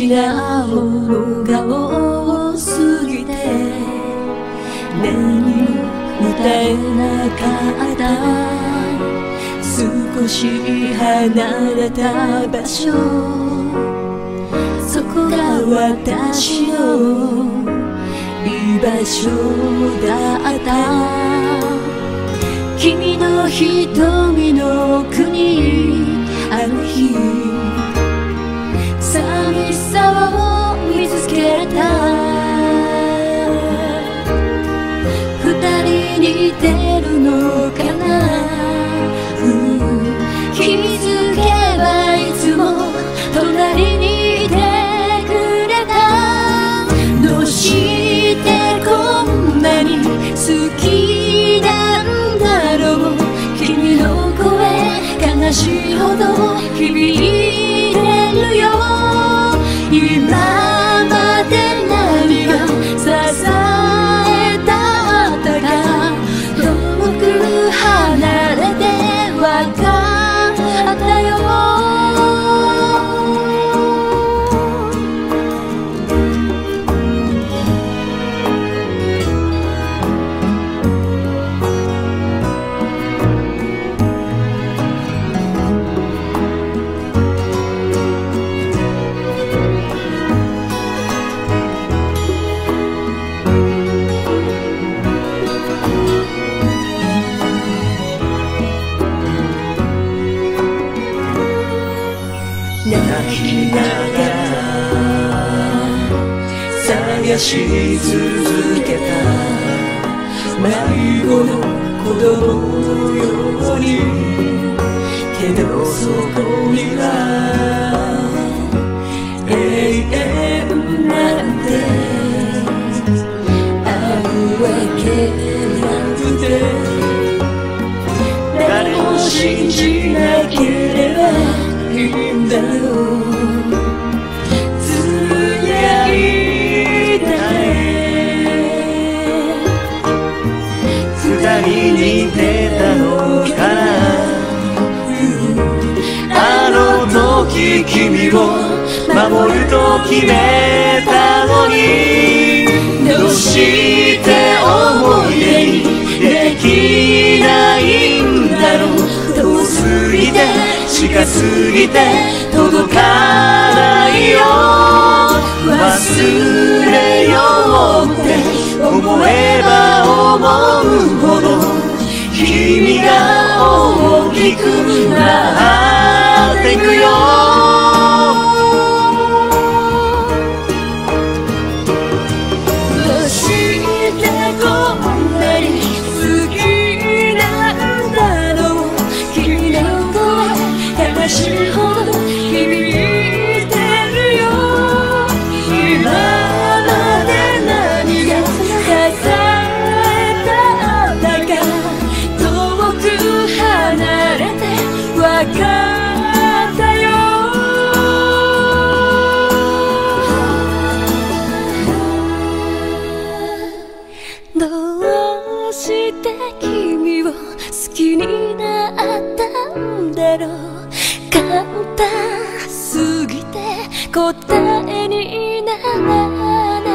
なものが多すぎて何も歌えなかった。少し離れた場所、そこが私の居場所だった。君の瞳の国、あの日寂しさを見つけた。二人似てるのかな、気づけばいつも隣にいてくれた。どうしてこんなに好きなんだろう。君の声悲しいほど響いてるよ。今まで何が支えたったか、遠く離れて分かったよ。 泣きながら探し続けた迷子の子供のように、けどそこには永遠なんてあるわけなくて、誰も信じなければいいんだよ。つぶやいたね、二人に出たのかな。あの時君を守ると決めたのに、どうして思い出にできないんだろう。遠すぎて近すぎて届かないよ。忘れようって思えば思うほど君が大きくなっていくよ。どうしてこんなに好きなんだろう。君の声悲しいほど響いてるよ。今まで何が支えたんだか、遠く離れて分かったよ。どうして君を好きになったんだろう。簡単すぎて答えにならない。